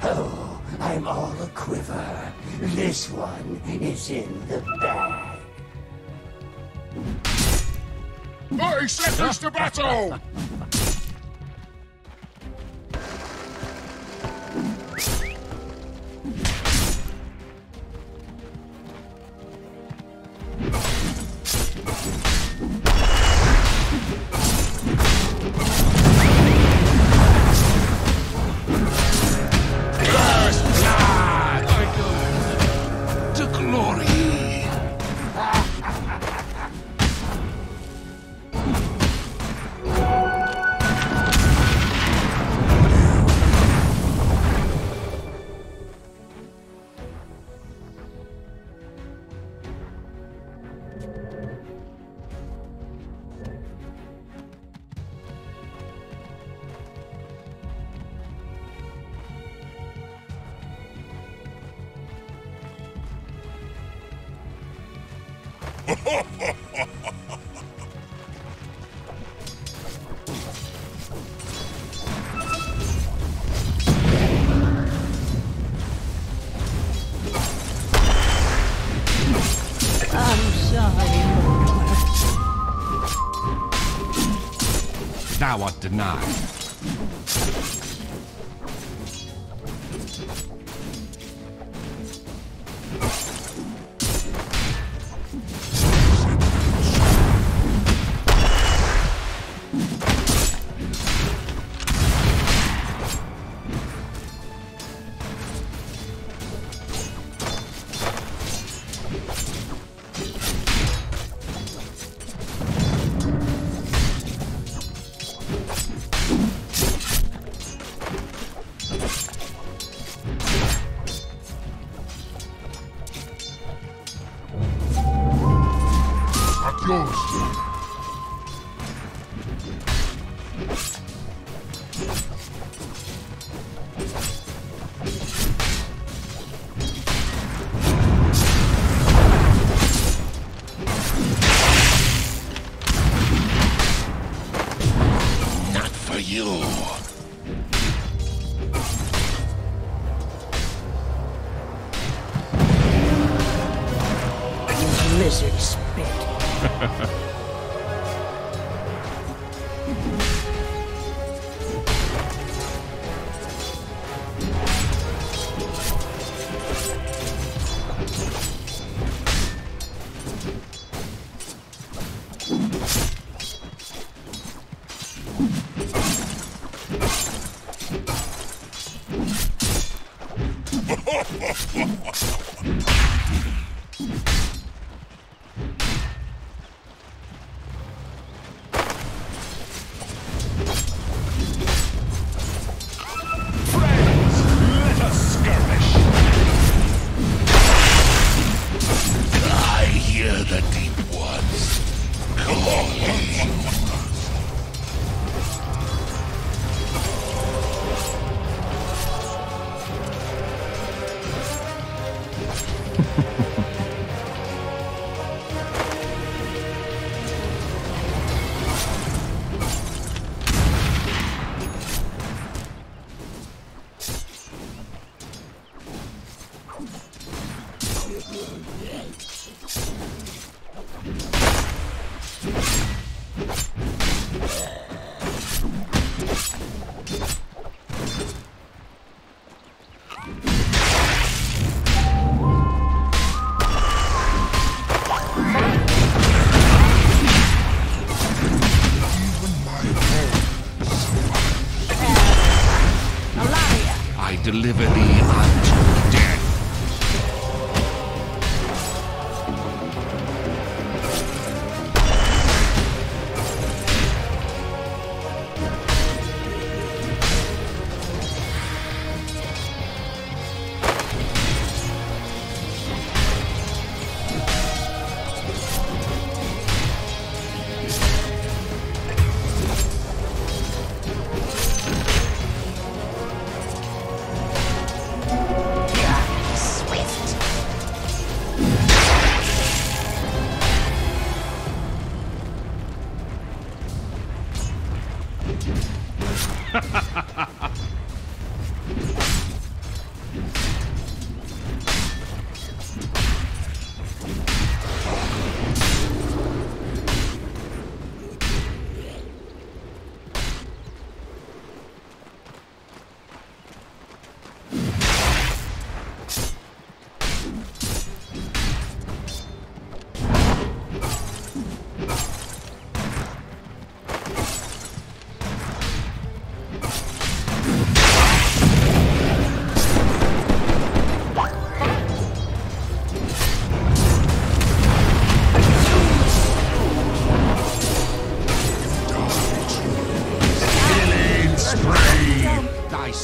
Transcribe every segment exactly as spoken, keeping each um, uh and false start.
Oh, I'm all a quiver. This one is in the bag. I sentenced to battle! Thou art denied. Lizard spit. Deliver thee unto death.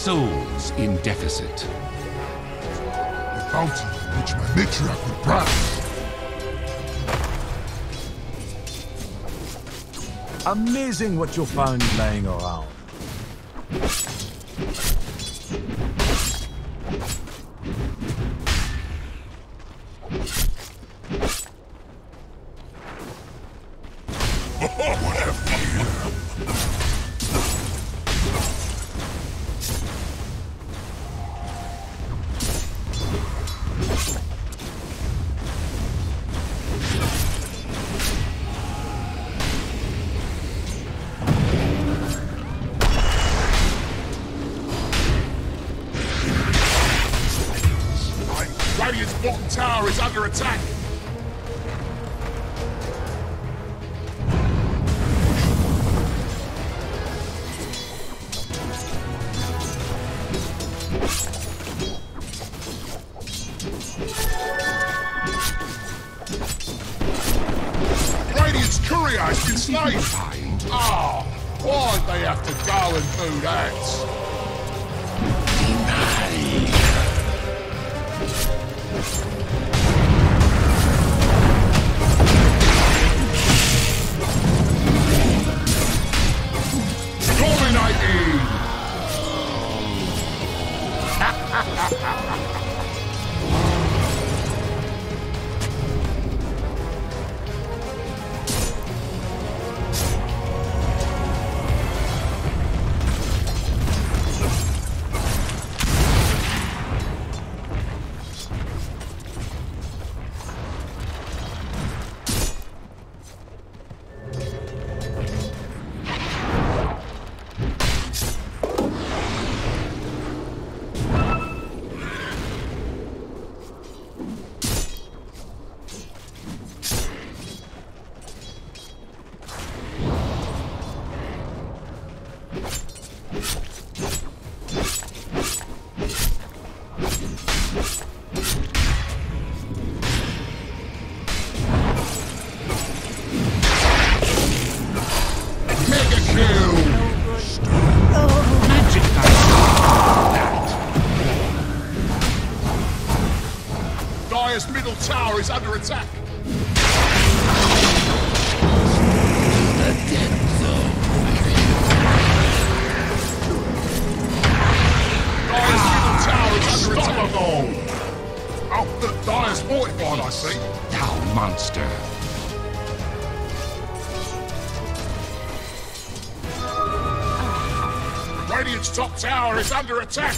souls in deficit. The bounty which my matriarch would prize. Amazing what you found laying around. Radiant's bottom tower is under attack. Radiant's courier has been slain. Oh, why'd they have to go and do that? Dire's middle tower is under attack. Dire's middle tower is under attack. Oh, the Dire's fortified, I see. Thou monster. Radiant's top tower is under attack.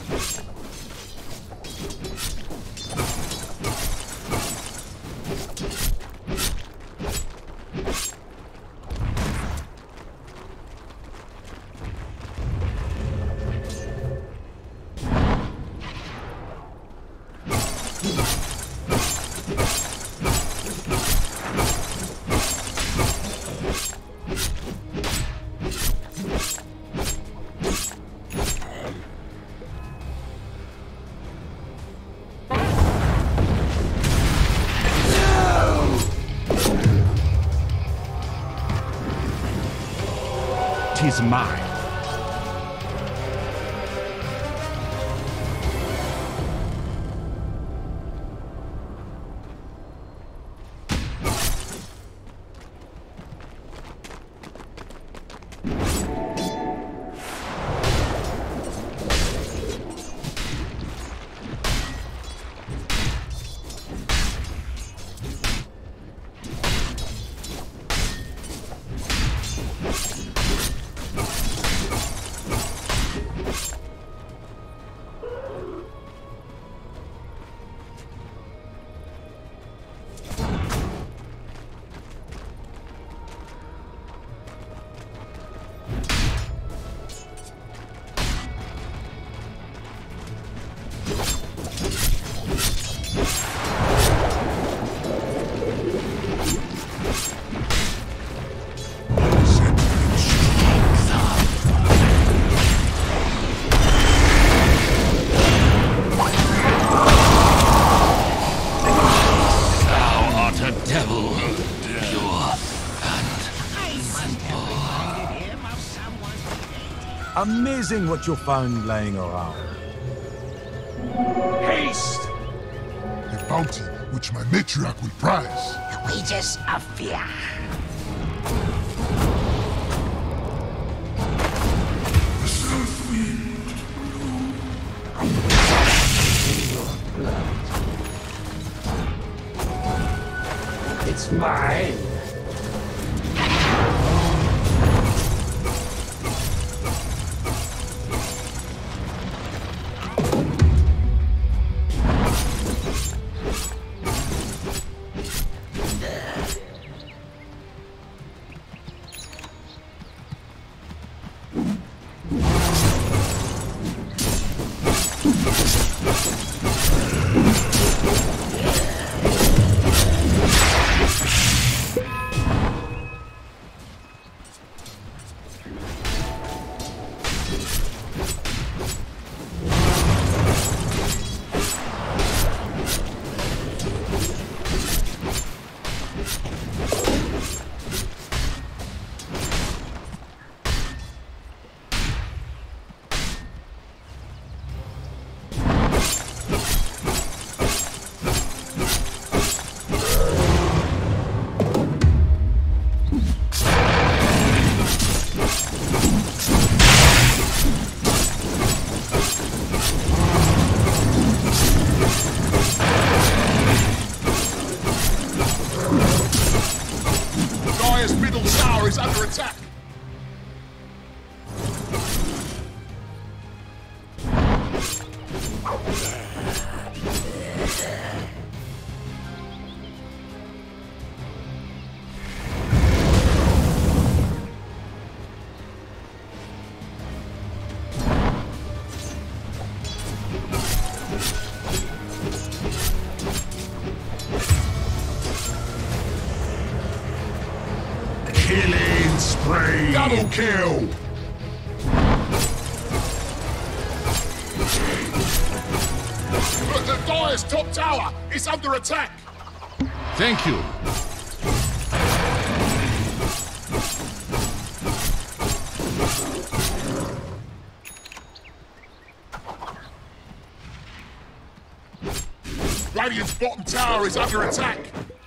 Tis mine. Amazing what you found laying around. Haste! A bounty which my matriarch will prize. The wages of fear. The south wind blood. It's mine. is under attack. Killing spree! Double kill! Look, the Dire's top tower is under attack! Thank you. Radiant's bottom tower is under attack!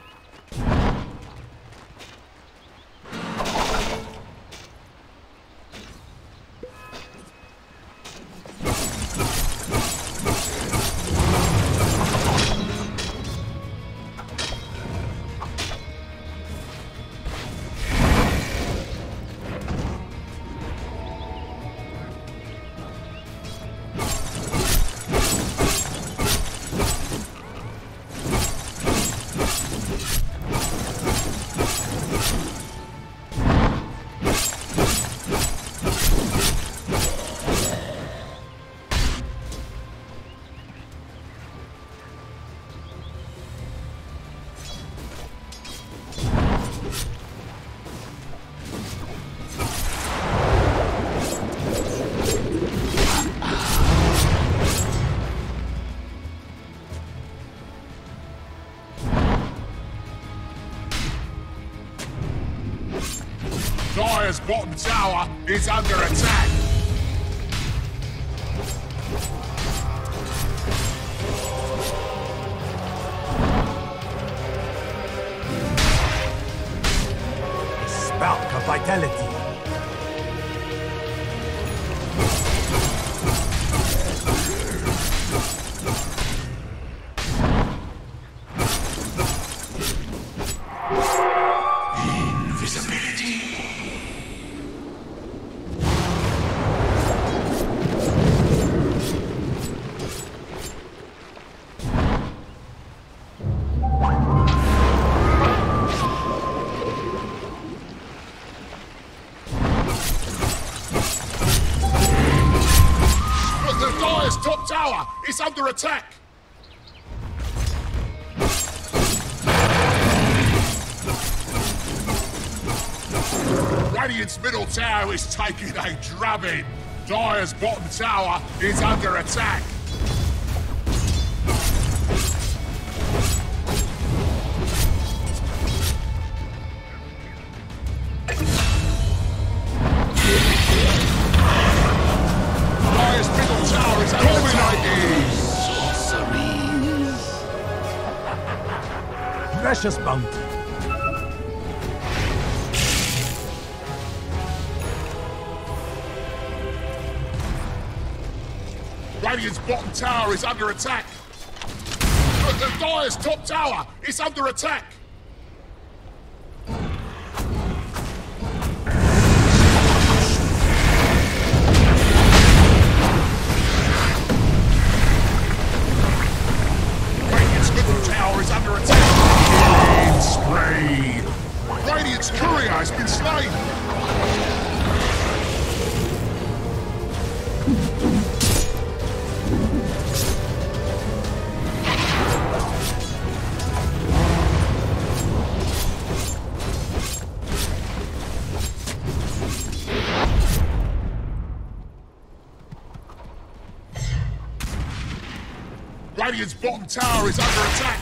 Dire's bottom tower is under attack! Spark of vitality. Top tower is under attack! Radiant's middle tower is taking a drubbing. Dire's bottom tower is under attack. precious bounty. Radiant's bottom tower is under attack. But the Dire's top tower is under attack. Radiant's middle tower is under attack. Killing spree. Radiant's courier has been slain. Radiant's bottom tower is under attack.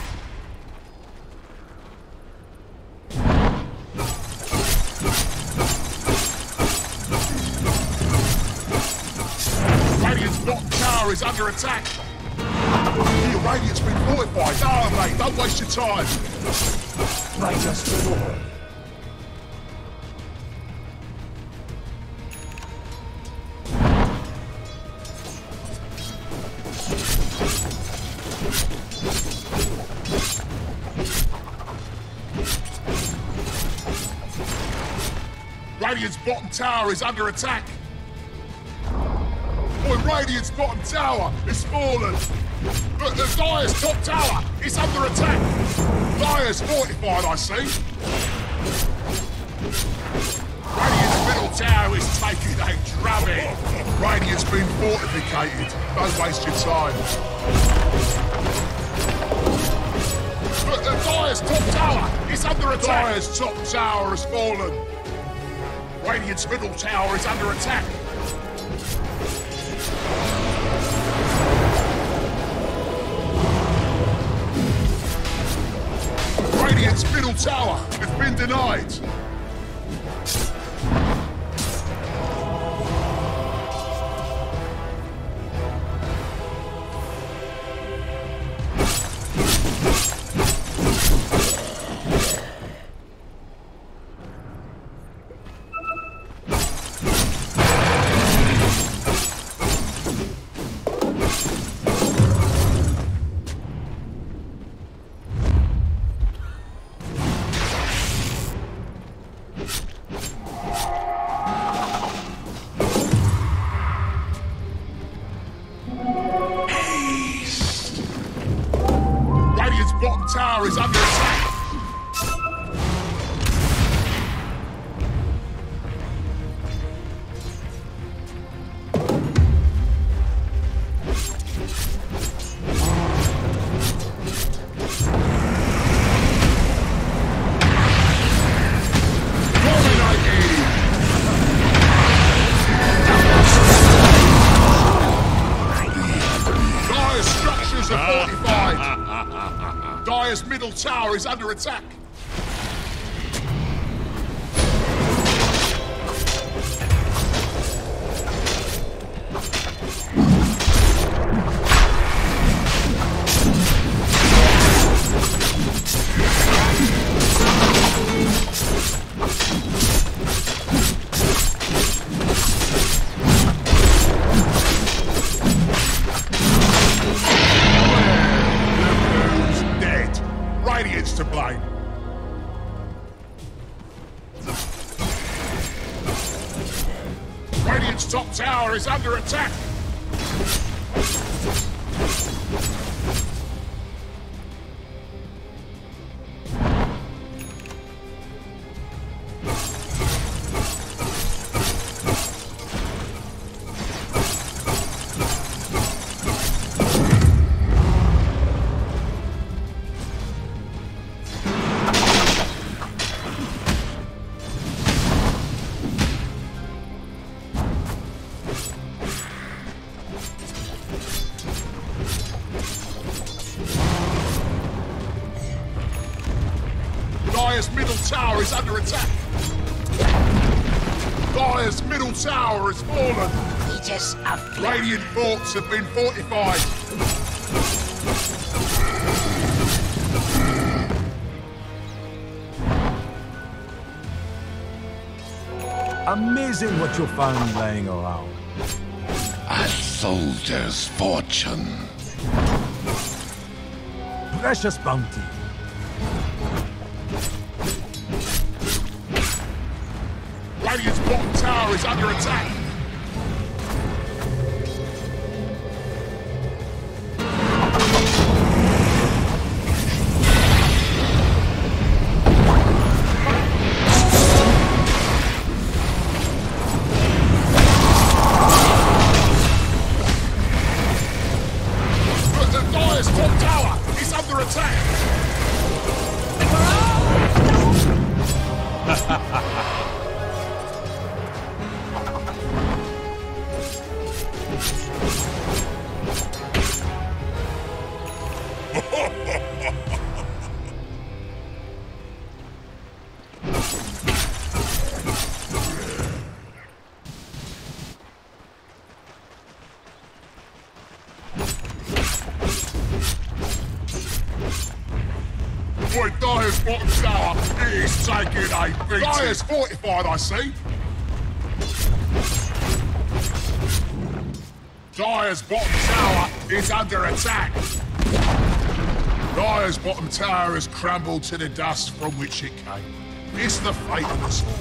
Radiant's bottom tower is under attack. Here, Radiant's been fortified. No, mate, don't waste your time. My just reward. Radiant's bottom tower is under attack. Boy, Radiant's bottom tower is fallen. But the Dire's top tower is under attack. Dire's fortified, I see. Radiant's middle tower is taking a drubbing. Radiant's been fortificated. Don't waste your time. But the Dire's top tower is under attack. Dire's top tower has fallen. Radiant's middle tower is under attack. Radiant's middle tower has been denied. Bottom tower is under attack. Dire's structures are fortified. Dire's middle tower is under attack. Radiant's to blame. Radiant's top tower is under attack. Dire's middle tower is under attack. Dire's middle tower has fallen. He just a Radiant forts have been fortified. Amazing what you found laying around. A soldier's fortune. Precious bounty. Radiant's bottom tower is under attack. The Dire's top tower is under attack. Boy, Dire's bottom tower is taking a beating. Dire's fortified, I see. Dire's bottom tower is under attack. Dire's bottom tower has crumbled to the dust from which it came. It's the fate of us all.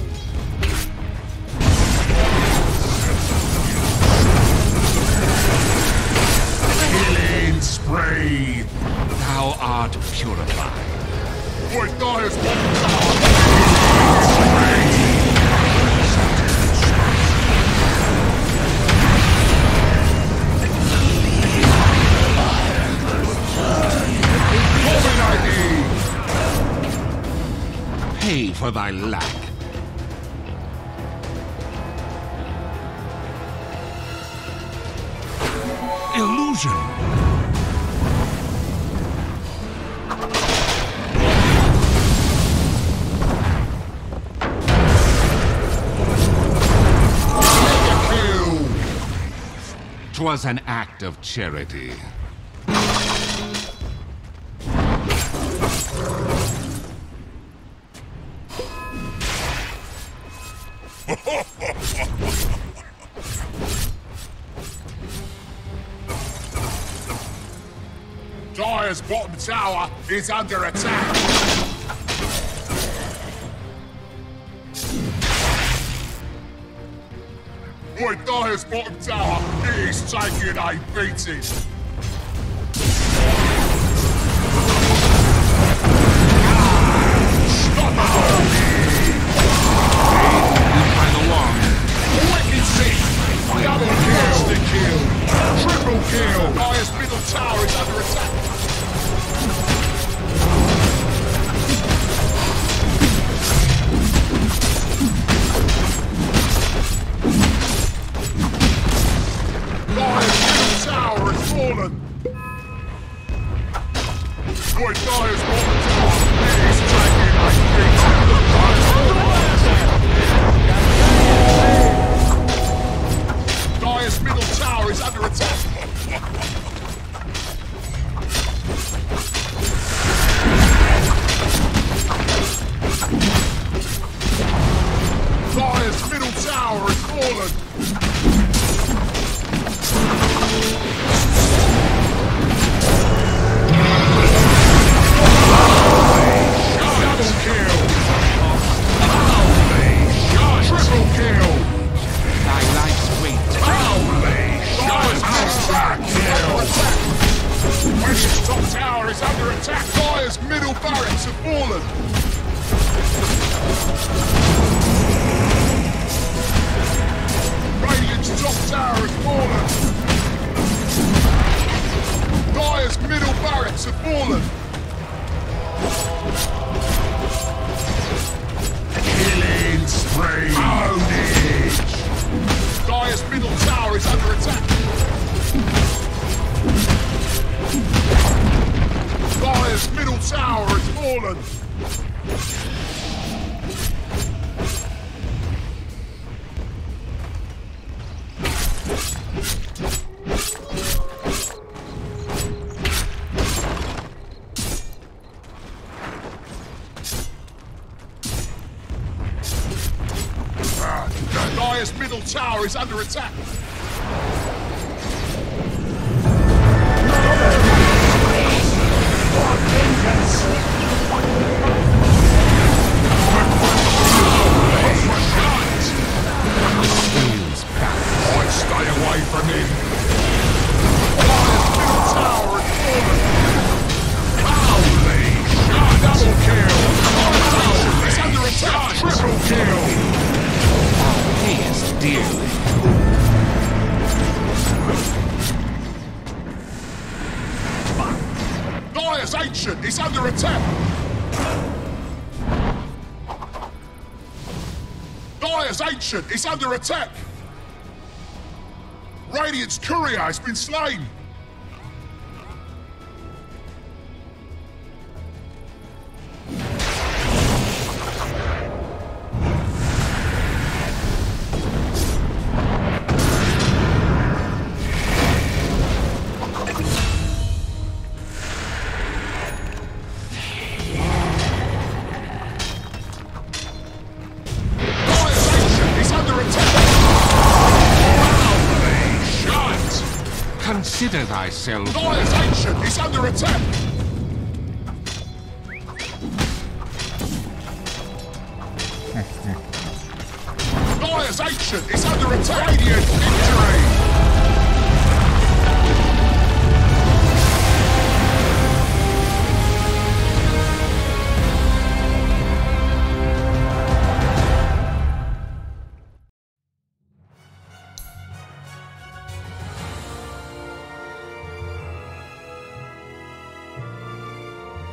Killing spree. Thou art purified. Boy, Dire's bottom tower. Pay for thy lack. Illusion. Kill. 'Twas an act of charity. Dire's bottom tower is under attack. Boy, Dire's bottom tower is taking a beating. Stop By the wand. Wicked sick! Double kill! The kill! Triple kill! Dire's middle tower is under attack. Dire's middle tower has fallen. Boy, Dire's bottom tower is taking a beating. Dire's middle tower is under attack. Dire's middle tower has fallen. Double kill. Triple kill. Thy life's weight. Dire's attack. Wish's top tower is under attack. Dire's middle barracks have fallen. Radiant's top tower has fallen. Dire's middle barracks have fallen. Killing spree. Carnage! Dire's middle tower is under attack. Dire's middle tower has fallen. Ah, is under attack. Stay away from him. Dire's middle tower is fallen. Holy shit! Double kill. Dire's it's under attack. Triple kill. He is dearly. Dire's ancient is under attack. Dire's ancient is under attack. Radiant's courier has been slain! Dire's ancient is under attack! Consider thyself. Dire's ancient is under attack! Dire's ancient is under attack! Radiant victory!